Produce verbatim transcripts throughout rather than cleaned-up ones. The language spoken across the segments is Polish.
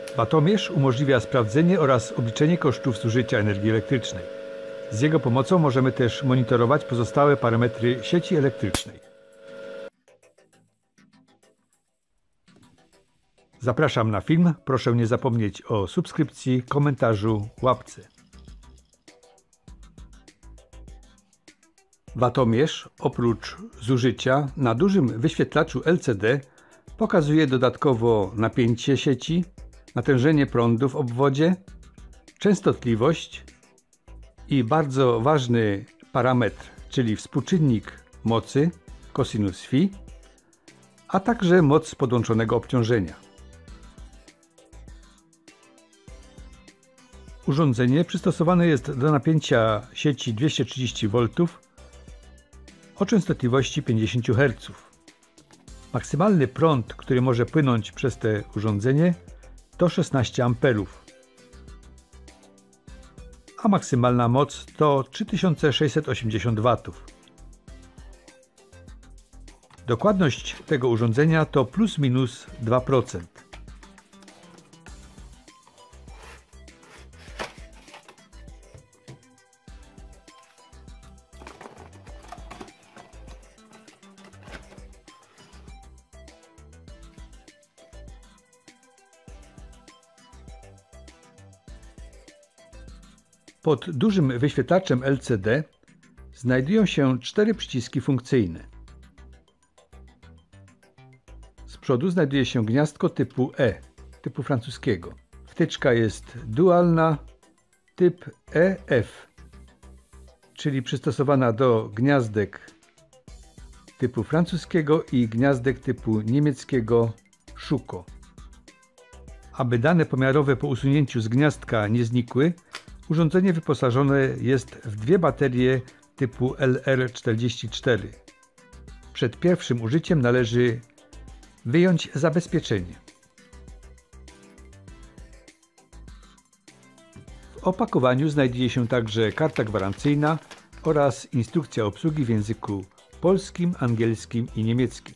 Watomierz umożliwia sprawdzenie oraz obliczenie kosztów zużycia energii elektrycznej. Z jego pomocą możemy też monitorować pozostałe parametry sieci elektrycznej. Zapraszam na film. Proszę nie zapomnieć o subskrypcji, komentarzu, łapce. Watomierz oprócz zużycia na dużym wyświetlaczu L C D pokazuje dodatkowo napięcie sieci, natężenie prądu w obwodzie, częstotliwość i bardzo ważny parametr, czyli współczynnik mocy cosinus phi, a także moc podłączonego obciążenia. Urządzenie przystosowane jest do napięcia sieci dwieście trzydzieści woltów o częstotliwości pięćdziesiąt herców. Maksymalny prąd, który może płynąć przez to urządzenie, to szesnaście amperów, a maksymalna moc to trzy tysiące sześćset osiemdziesiąt watów. Dokładność tego urządzenia to plus minus dwa procent. Pod dużym wyświetlaczem L C D znajdują się cztery przyciski funkcyjne. Z przodu znajduje się gniazdko typu E, typu francuskiego. Wtyczka jest dualna, typ E F, czyli przystosowana do gniazdek typu francuskiego i gniazdek typu niemieckiego Schuko. Aby dane pomiarowe po usunięciu z gniazdka nie znikły, urządzenie wyposażone jest w dwie baterie typu L R czterdzieści cztery. Przed pierwszym użyciem należy wyjąć zabezpieczenie. W opakowaniu znajduje się także karta gwarancyjna oraz instrukcja obsługi w języku polskim, angielskim i niemieckim.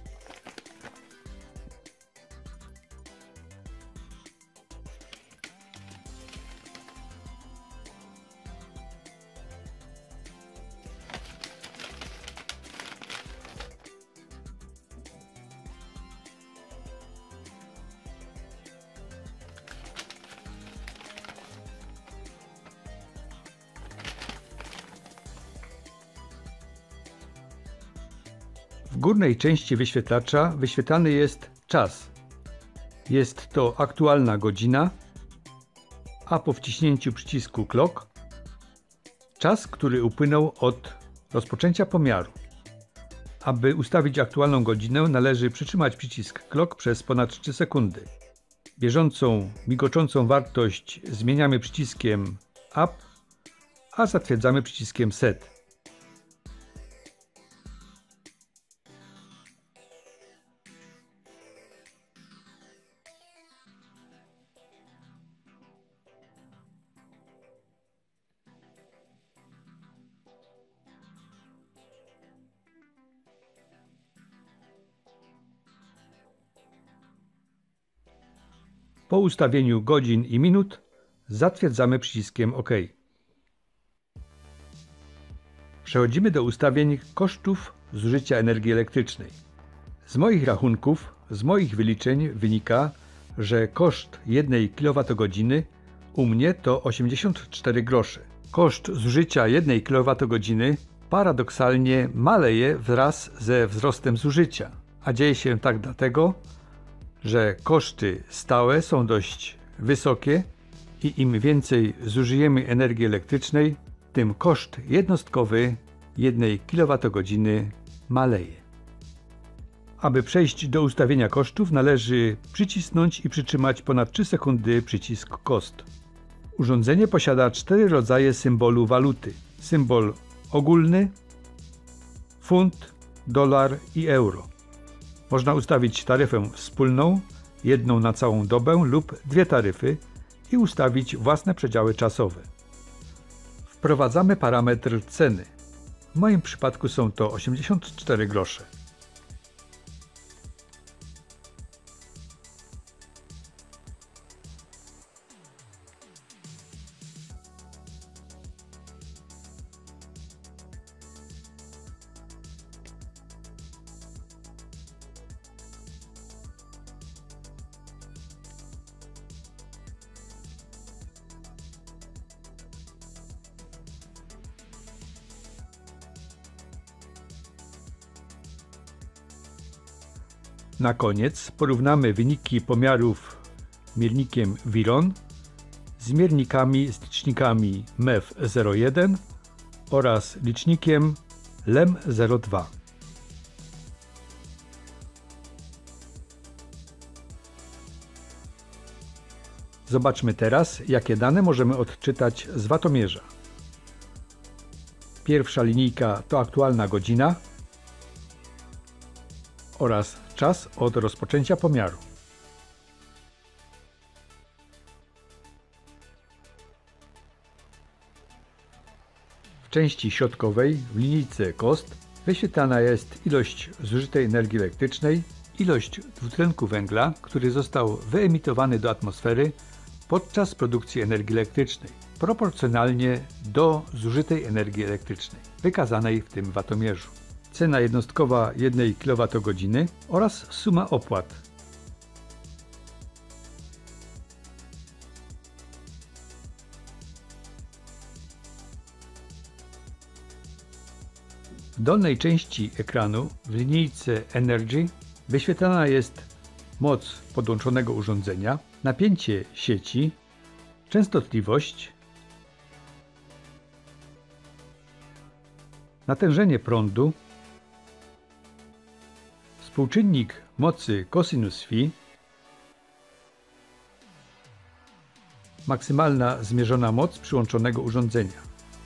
W górnej części wyświetlacza wyświetlany jest czas. Jest to aktualna godzina, a po wciśnięciu przycisku clock czas, który upłynął od rozpoczęcia pomiaru. Aby ustawić aktualną godzinę, należy przytrzymać przycisk clock przez ponad trzy sekundy. Bieżącą, migoczącą wartość zmieniamy przyciskiem up, a zatwierdzamy przyciskiem set. Po ustawieniu godzin i minut zatwierdzamy przyciskiem OK. Przechodzimy do ustawień kosztów zużycia energii elektrycznej. Z moich rachunków, z moich wyliczeń wynika, że koszt jednej kilowatogodziny u mnie to osiemdziesiąt cztery grosze. Koszt zużycia jednej kilowatogodziny paradoksalnie maleje wraz ze wzrostem zużycia, a dzieje się tak dlatego, że koszty stałe są dość wysokie i im więcej zużyjemy energii elektrycznej, tym koszt jednostkowy jednej kilowatogodziny maleje. Aby przejść do ustawienia kosztów, należy przycisnąć i przytrzymać ponad trzy sekundy przycisk Cost. Urządzenie posiada cztery rodzaje symbolu waluty. Symbol ogólny, funt, dolar i euro. Można ustawić taryfę wspólną, jedną na całą dobę lub dwie taryfy i ustawić własne przedziały czasowe. Wprowadzamy parametr ceny. W moim przypadku są to osiemdziesiąt cztery grosze. Na koniec porównamy wyniki pomiarów miernikiem Viron z miernikami z licznikami M E F zero jeden oraz licznikiem L E M zero dwa. Zobaczmy teraz, jakie dane możemy odczytać z watomierza. Pierwsza linijka to aktualna godzina oraz czas od rozpoczęcia pomiaru. W części środkowej w linijce kost wyświetlana jest ilość zużytej energii elektrycznej, ilość dwutlenku węgla, który został wyemitowany do atmosfery podczas produkcji energii elektrycznej, proporcjonalnie do zużytej energii elektrycznej, wykazanej w tym watomierzu. Cena jednostkowa jednej kilowatogodziny oraz suma opłat. W dolnej części ekranu w linijce Energy wyświetlana jest moc podłączonego urządzenia, napięcie sieci, częstotliwość, natężenie prądu, współczynnik mocy cosinus phi, maksymalna zmierzona moc przyłączonego urządzenia.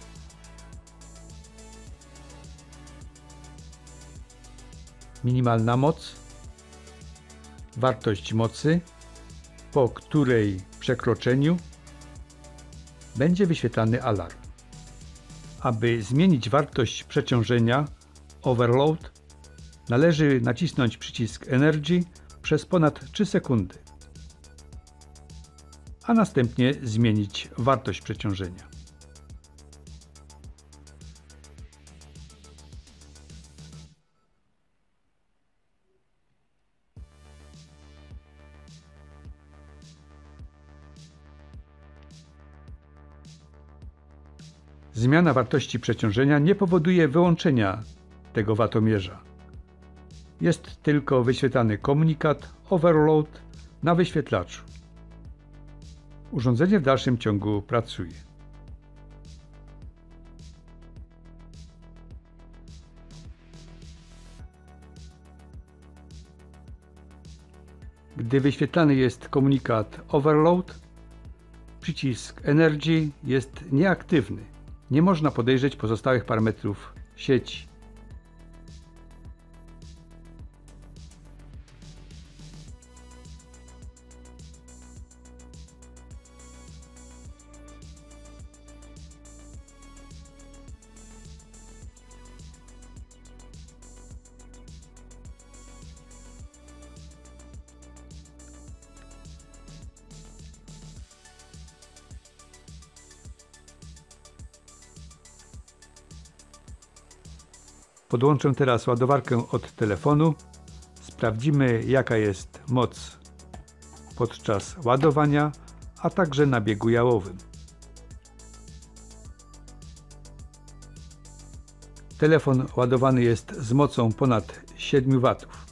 Minimalna moc, wartość mocy, po której przekroczeniu będzie wyświetlany alarm. Aby zmienić wartość przeciążenia overload, należy nacisnąć przycisk Energy przez ponad trzy sekundy, a następnie zmienić wartość przeciążenia. Zmiana wartości przeciążenia nie powoduje wyłączenia tego watomierza. Jest tylko wyświetlany komunikat Overload na wyświetlaczu. Urządzenie w dalszym ciągu pracuje. Gdy wyświetlany jest komunikat Overload, przycisk Energy jest nieaktywny. Nie można podejrzeć pozostałych parametrów sieci. Podłączę teraz ładowarkę od telefonu. Sprawdzimy, jaka jest moc podczas ładowania, a także na biegu jałowym. Telefon ładowany jest z mocą ponad siedem watów.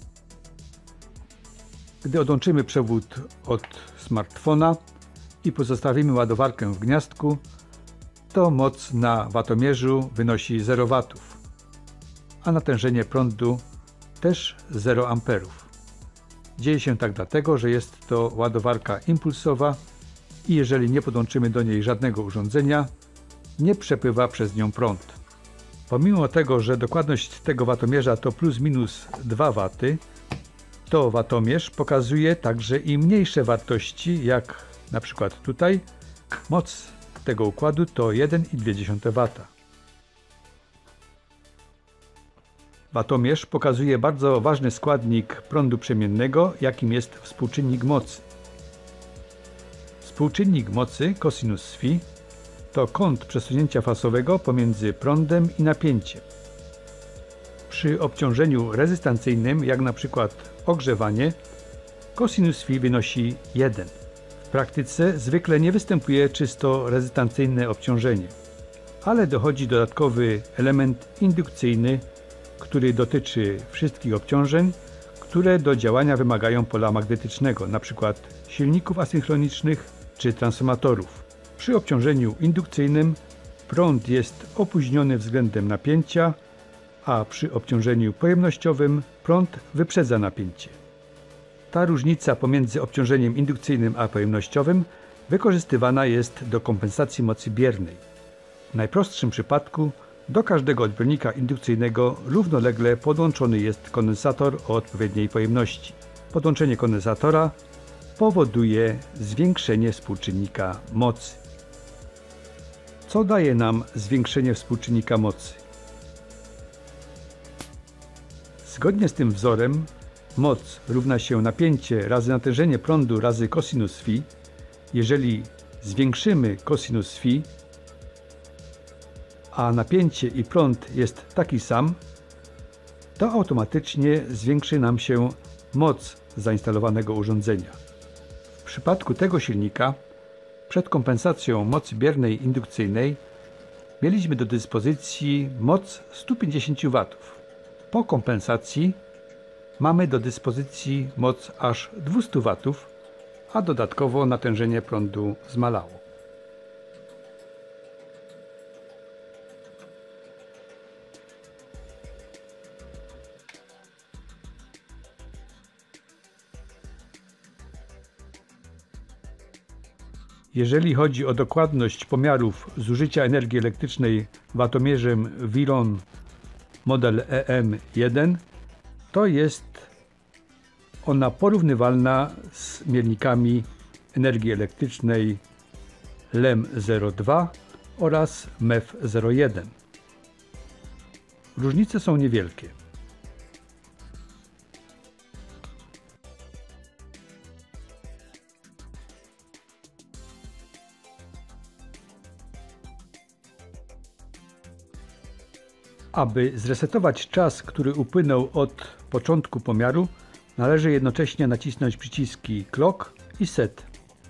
Gdy odłączymy przewód od smartfona i pozostawimy ładowarkę w gniazdku, to moc na watomierzu wynosi zero watów. A natężenie prądu też zero amperów. Dzieje się tak dlatego, że jest to ładowarka impulsowa i jeżeli nie podłączymy do niej żadnego urządzenia, nie przepływa przez nią prąd. Pomimo tego, że dokładność tego watomierza to plus minus dwa waty, to watomierz pokazuje także i mniejsze wartości, jak na przykład tutaj. Moc tego układu to jeden i dwie dziesiąte wata. Watomierz pokazuje bardzo ważny składnik prądu przemiennego, jakim jest współczynnik mocy. Współczynnik mocy cosinus phi to kąt przesunięcia fasowego pomiędzy prądem i napięciem. Przy obciążeniu rezystancyjnym, jak na przykład ogrzewanie, cosinus phi wynosi jeden. W praktyce zwykle nie występuje czysto rezystancyjne obciążenie, ale dochodzi dodatkowy element indukcyjny, który dotyczy wszystkich obciążeń, które do działania wymagają pola magnetycznego, np. silników asynchronicznych czy transformatorów. Przy obciążeniu indukcyjnym prąd jest opóźniony względem napięcia, a przy obciążeniu pojemnościowym prąd wyprzedza napięcie. Ta różnica pomiędzy obciążeniem indukcyjnym a pojemnościowym wykorzystywana jest do kompensacji mocy biernej. W najprostszym przypadku do każdego odbiornika indukcyjnego równolegle podłączony jest kondensator o odpowiedniej pojemności. Podłączenie kondensatora powoduje zwiększenie współczynnika mocy. Co daje nam zwiększenie współczynnika mocy? Zgodnie z tym wzorem moc równa się napięcie razy natężenie prądu razy cosinus phi. Jeżeli zwiększymy cosinus phi, a napięcie i prąd jest taki sam, to automatycznie zwiększy nam się moc zainstalowanego urządzenia. W przypadku tego silnika przed kompensacją mocy biernej indukcyjnej mieliśmy do dyspozycji moc sto pięćdziesiąt watów. Po kompensacji mamy do dyspozycji moc aż dwieście watów, a dodatkowo natężenie prądu zmalało. Jeżeli chodzi o dokładność pomiarów zużycia energii elektrycznej watomierzem Viron model E M jeden, to jest ona porównywalna z miernikami energii elektrycznej L E M zero dwa oraz M E F zero jeden. Różnice są niewielkie. Aby zresetować czas, który upłynął od początku pomiaru, należy jednocześnie nacisnąć przyciski Clock i Set.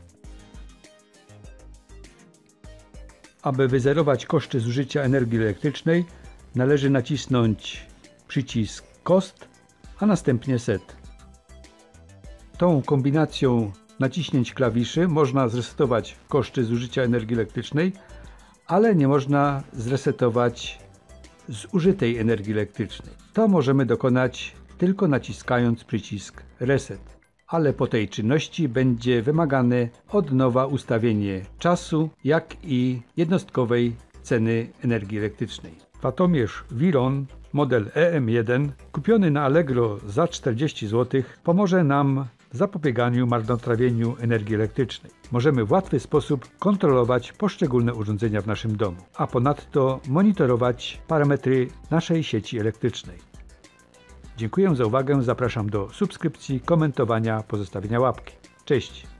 Aby wyzerować koszty zużycia energii elektrycznej, należy nacisnąć przycisk Cost, a następnie Set. Tą kombinacją naciśnięć klawiszy można zresetować koszty zużycia energii elektrycznej, ale nie można zresetować zużytej energii elektrycznej. To możemy dokonać tylko naciskając przycisk Reset, ale po tej czynności będzie wymagane od nowa ustawienie czasu, jak i jednostkowej ceny energii elektrycznej. Watomierz Viron model E M jeden kupiony na Allegro za czterdzieści złotych pomoże nam w zapobieganiu marnotrawieniu energii elektrycznej. Możemy w łatwy sposób kontrolować poszczególne urządzenia w naszym domu, a ponadto monitorować parametry naszej sieci elektrycznej. Dziękuję za uwagę, zapraszam do subskrypcji, komentowania, pozostawienia łapki. Cześć!